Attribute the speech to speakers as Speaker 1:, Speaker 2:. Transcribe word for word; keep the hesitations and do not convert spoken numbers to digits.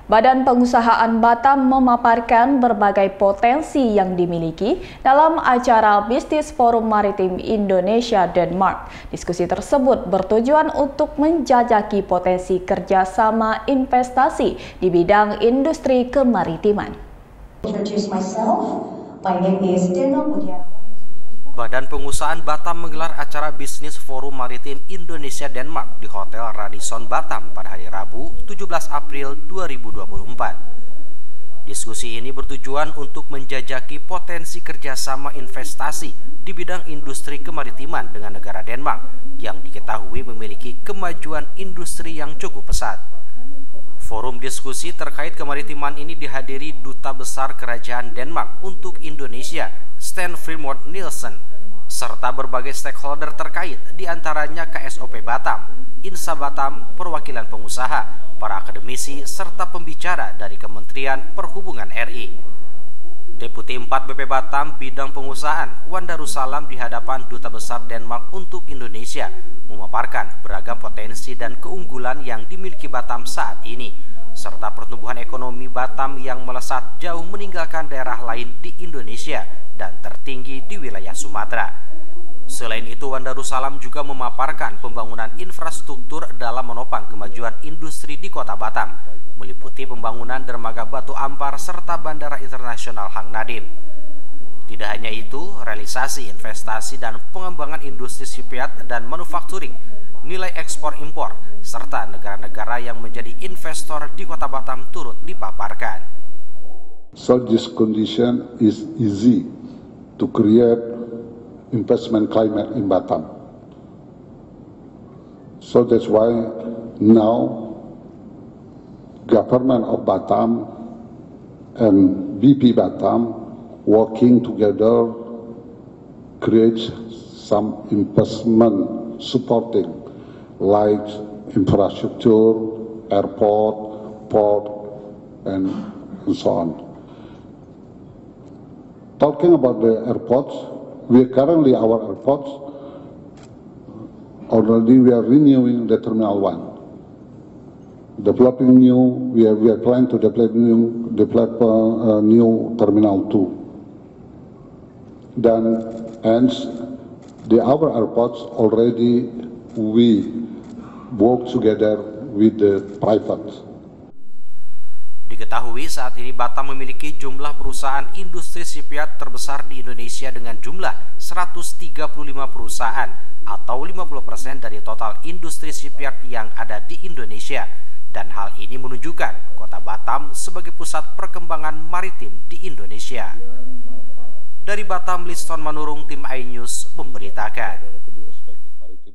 Speaker 1: Badan Pengusahaan Batam memaparkan berbagai potensi yang dimiliki dalam acara Bisnis Forum Maritim Indonesia Denmark. Diskusi tersebut bertujuan untuk menjajaki potensi kerjasama investasi di bidang industri kemaritiman.
Speaker 2: Badan Pengusahaan Batam menggelar acara Bisnis Forum Maritim Indonesia Denmark di Hotel Radisson Batam pada hari Rabu tujuh belas April dua ribu dua puluh empat. Diskusi ini bertujuan untuk menjajaki potensi kerjasama investasi di bidang industri kemaritiman dengan negara Denmark yang diketahui memiliki kemajuan industri yang cukup pesat. Forum diskusi terkait kemaritiman ini dihadiri Duta Besar Kerajaan Denmark untuk Indonesia, Sten Frimod Nielsen, serta berbagai stakeholder terkait, diantaranya K S O P Batam, INSA Batam, perwakilan pengusaha, para akademisi, serta pembicara dari Kementerian Perhubungan R I. Deputi empat B P Batam Bidang Pengusahaan, Wan Darussalam di hadapan Duta Besar Denmark untuk Indonesia, memaparkan beragam potensi dan keunggulan yang dimiliki Batam saat ini, serta pertumbuhan ekonomi Batam yang melesat jauh meninggalkan daerah lain di Indonesia dan tertinggi di wilayah Sumatera. Selain itu, Wan Darussalam juga memaparkan pembangunan infrastruktur dalam menopang kemajuan industri di Kota Batam, meliputi pembangunan dermaga Batu Ampar serta Bandara Internasional Hang Nadiem. Tidak hanya itu, realisasi investasi dan pengembangan industri shipyard dan manufacturing, nilai ekspor impor, serta negara-negara yang menjadi investor di Kota Batam turut dipaparkan.
Speaker 3: So this condition is easy to create investment climate in Batam. So that's why now government of Batam and B P Batam working together creates some investment supporting like infrastructure, airport, port, and, and so on. Talking about the airports, we are currently our airports already we are renewing the Terminal One, developing new. We are we are trying to develop new develop uh, uh, new Terminal Two. Then, hence, the our airports already we work together with the private.
Speaker 2: Diketahui saat ini Batam memiliki jumlah perusahaan industri shipyard terbesar di Indonesia dengan jumlah seratus tiga puluh lima perusahaan atau lima puluh persen dari total industri shipyard yang ada di Indonesia, dan hal ini menunjukkan Kota Batam sebagai pusat perkembangan maritim di Indonesia. Dari Batam, Liston Manurung, tim iNews memberitakan.